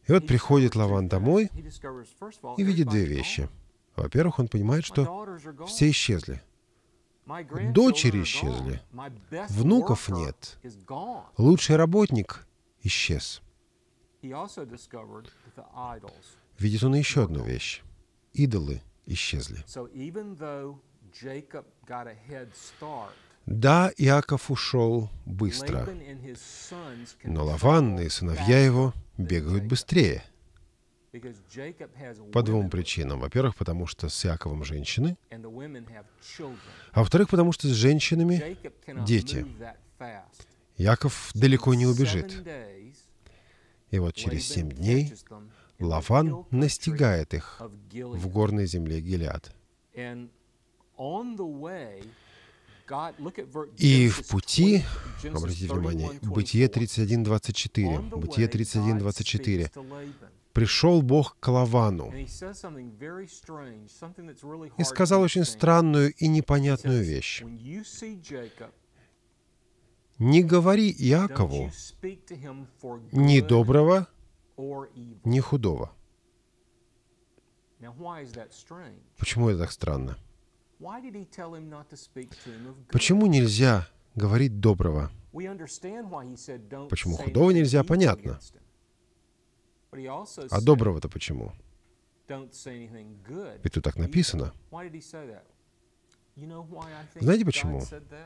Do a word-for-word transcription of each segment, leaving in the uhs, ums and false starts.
И вот приходит Лаван домой и видит две вещи. Во-первых, он понимает, что все исчезли. Дочери исчезли, внуков нет, лучший работник исчез. Видит он еще одну вещь. Идолы исчезли. Да, Иаков ушел быстро, но Лаван и сыновья его бегают быстрее. По двум причинам. Во-первых, потому что с Иаковом женщины, а во-вторых, потому что с женщинами дети. Иаков далеко не убежит. И вот через семь дней Лаван настигает их в горной земле Гилеад. И в пути, обратите внимание, Бытие тридцать один двадцать четыре, Бытие тридцать один двадцать четыре, пришел Бог к Лавану и сказал очень странную и непонятную вещь. Не говори Иакову ни доброго, ни худого. Почему это так странно? Почему нельзя говорить доброго? Почему худого нельзя, понятно. А доброго-то почему? Ведь тут так написано. Знаете почему?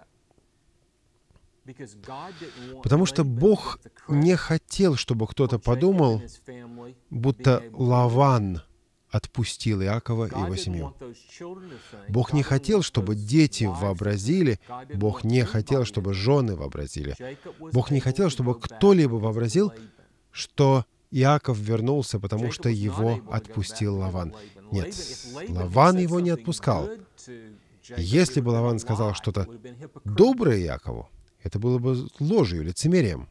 Потому что Бог не хотел, чтобы кто-то подумал, будто Лаван отпустил Иакова и его семью. Бог не хотел, чтобы дети вообразили, Бог не хотел, чтобы жены вообразили. Бог не хотел, чтобы кто-либо вообразил, что Иаков вернулся, потому что его отпустил Лаван. Нет, Лаван его не отпускал. Если бы Лаван сказал что-то доброе Иакову, это было бы ложью, лицемерием.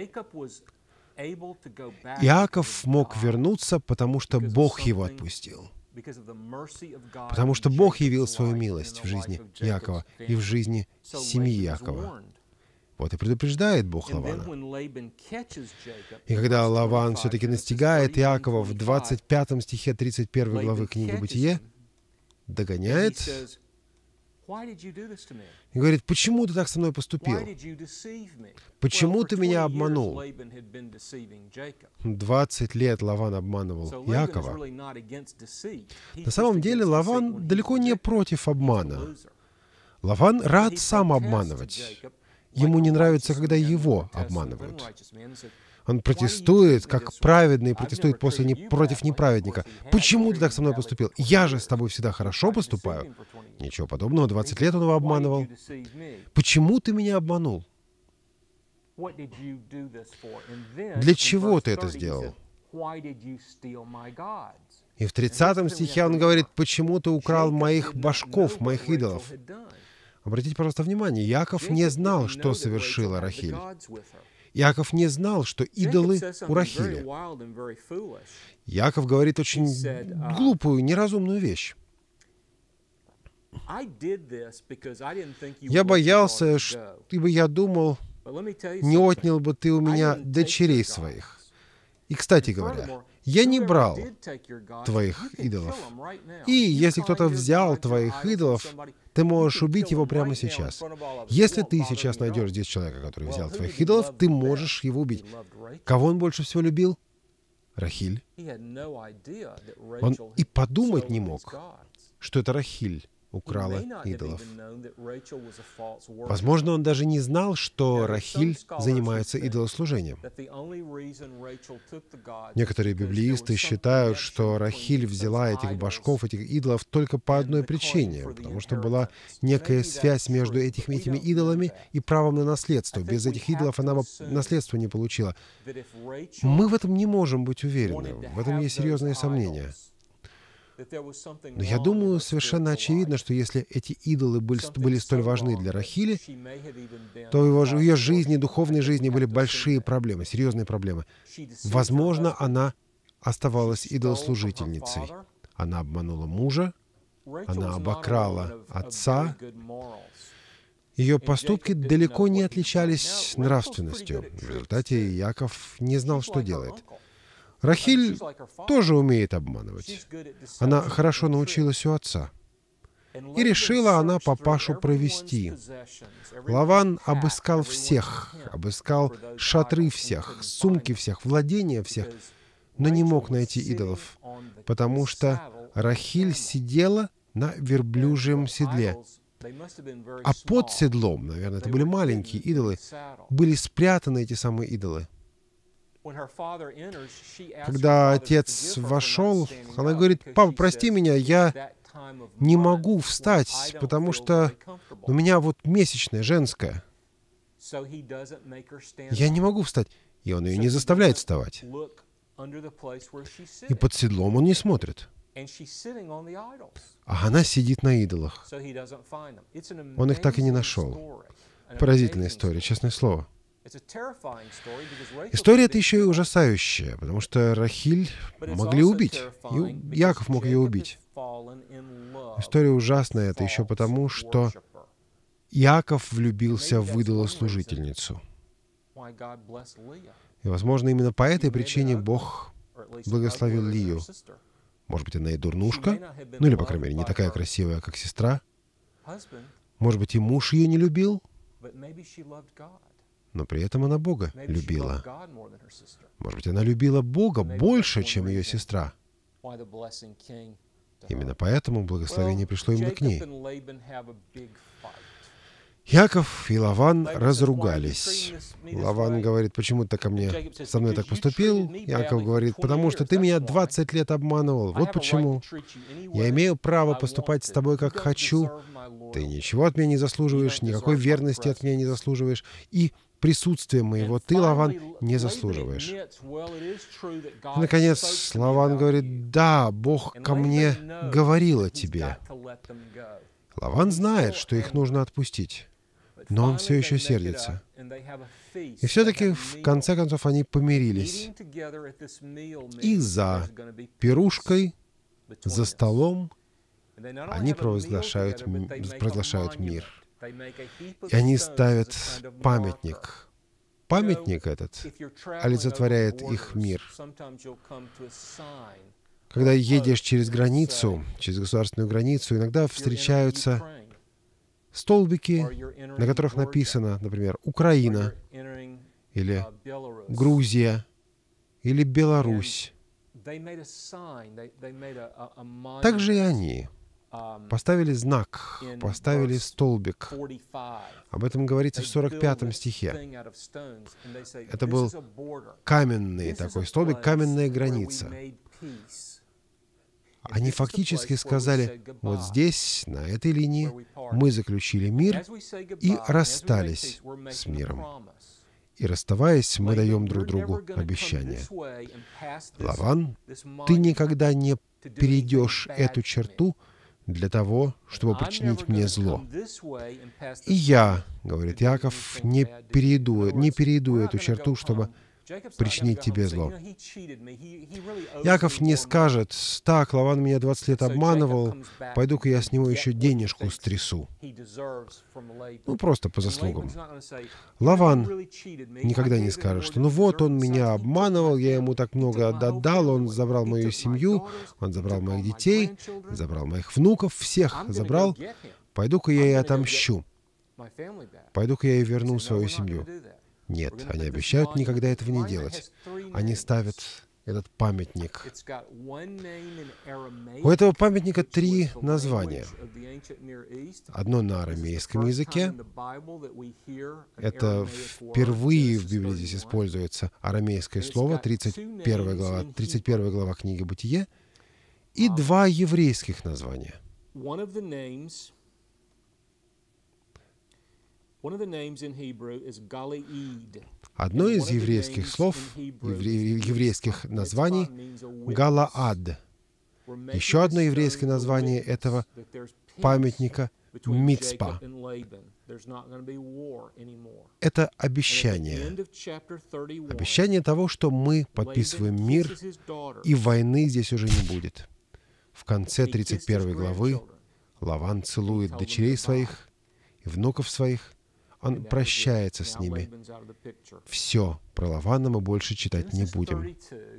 Иаков мог вернуться, потому что Бог его отпустил. Потому что Бог явил свою милость в жизни Иакова и в жизни семьи Иакова. Вот и предупреждает Бог Лавана. И когда Лаван все-таки настигает Иакова в двадцать пятом стихе тридцать первой главы книги Бытие, догоняет и говорит: «Почему ты так со мной поступил? Почему ты меня обманул?» двадцать лет Лаван обманывал Иакова. На самом деле Лаван далеко не против обмана. Лаван рад сам обманывать. Ему не нравится, когда его обманывают. Он протестует, как праведный протестует после не, против неправедника. «Почему ты так со мной поступил? Я же с тобой всегда хорошо поступаю». Ничего подобного. двадцать лет он его обманывал. «Почему ты меня обманул? Для чего ты это сделал?» И в тридцатом стихе он говорит: «Почему ты украл моих башков, моих идолов?» Обратите, пожалуйста, внимание, Иаков не знал, что совершила Рахиль. Иаков не знал, что идолы у Рахили. Иаков говорит очень глупую, неразумную вещь. «Я боялся, ибо я думал, не отнял бы ты у меня дочерей своих». И, кстати говоря, я не брал твоих идолов. И если кто-то взял твоих идолов, ты можешь убить его прямо сейчас. Если ты сейчас найдешь здесь человека, который взял твоих идолов, ты можешь его убить. Кого он больше всего любил? Рахиль. Он и подумать не мог, что это Рахиль украла идолов. Возможно, он даже не знал, что Рахиль занимается идолослужением. Некоторые библеисты считают, что Рахиль взяла этих башков, этих идолов только по одной причине, потому что была некая связь между этих, этими идолами и правом на наследство. Без этих идолов она бы наследство не получила. Мы в этом не можем быть уверены. В этом есть серьезные сомнения. Но я думаю, совершенно очевидно, что если эти идолы были, были столь важны для Рахили, то его, в ее жизни, духовной жизни были большие проблемы, серьезные проблемы. Возможно, она оставалась идолослужительницей. Она обманула мужа, она обокрала отца. Ее поступки далеко не отличались нравственностью. В результате Иаков не знал, что делает. Рахиль тоже умеет обманывать. Она хорошо научилась у отца. И решила она папашу провести. Лаван обыскал всех, обыскал шатры всех, сумки всех, владения всех, но не мог найти идолов, потому что Рахиль сидела на верблюжьем седле. А под седлом, наверное, это были маленькие идолы, были спрятаны эти самые идолы. Когда отец вошел, она говорит: «Папа, прости меня, я не могу встать, потому что у меня вот месячная, женская. Я не могу встать». И он ее не заставляет вставать. И под седлом он не смотрит. А она сидит на идолах. Он их так и не нашел. Поразительная история, честное слово. История эта еще и ужасающая, потому что Рахиль могли убить. И Яков мог ее убить. История ужасная это еще потому, что Иаков влюбился в идолослужительницу. И, возможно, именно по этой причине Бог благословил Лию. Может быть, она и дурнушка, ну или, по крайней мере, не такая красивая, как сестра. Может быть, и муж ее не любил, но при этом она Бога любила. Может быть, она любила Бога больше, чем ее сестра. Именно поэтому благословение пришло именно к ней. Яков и Лаван разругались. Лаван говорит: «Почему ты ко мне, со мной так поступил?» Яков говорит: «Потому что ты меня двадцать лет обманывал. Вот почему. Я имею право поступать с тобой, как хочу. Ты ничего от меня не заслуживаешь, никакой верности от меня не заслуживаешь. И присутствия моего ты, Лаван, не заслуживаешь». И, наконец, Лаван говорит: «Да, Бог ко мне говорил о тебе». Лаван знает, что их нужно отпустить. Но он все еще сердится. И все-таки, в конце концов, они помирились. И за пирушкой, за столом они провозглашают, провозглашают мир. И они ставят памятник. Памятник этот олицетворяет их мир. Когда едешь через границу, через государственную границу, иногда встречаются столбики, на которых написано, например, «Украина», или «Грузия», или «Беларусь». Также и они поставили знак, поставили столбик. Об этом говорится в сорок пятом стихе. Это был каменный такой столбик, каменная граница. Они фактически сказали: вот здесь, на этой линии, мы заключили мир и расстались с миром. И расставаясь, мы даем друг другу обещание. Лаван, ты никогда не перейдешь эту черту для того, чтобы причинить мне зло. И я, говорит Яков, не перейду, не перейду эту черту, чтобы причинить тебе зло. Яков не скажет: «Так, Лаван меня двадцать лет обманывал, пойду-ка я с него еще денежку стрясу». Ну, просто по заслугам. Лаван никогда не скажет, что «ну вот, он меня обманывал, я ему так много отдал, он забрал мою семью, он забрал моих детей, забрал моих внуков, всех забрал, пойду-ка я и отомщу, пойду-ка я и верну свою семью». Нет, они обещают никогда этого не делать. Они ставят этот памятник. У этого памятника три названия. Одно на арамейском языке. Это впервые в Библии здесь используется арамейское слово, тридцать первая глава, тридцать первая глава книги «Бытие». И два еврейских названия. Одно из еврейских слов, евре- еврейских названий — Галаад. Еще одно еврейское название этого памятника — Мицпа. Это обещание. Обещание того, что мы подписываем мир, и войны здесь уже не будет. В конце тридцать первой главы Лаван целует дочерей своих и внуков своих. Он прощается с ними. Все, про Лавана мы больше читать не будем.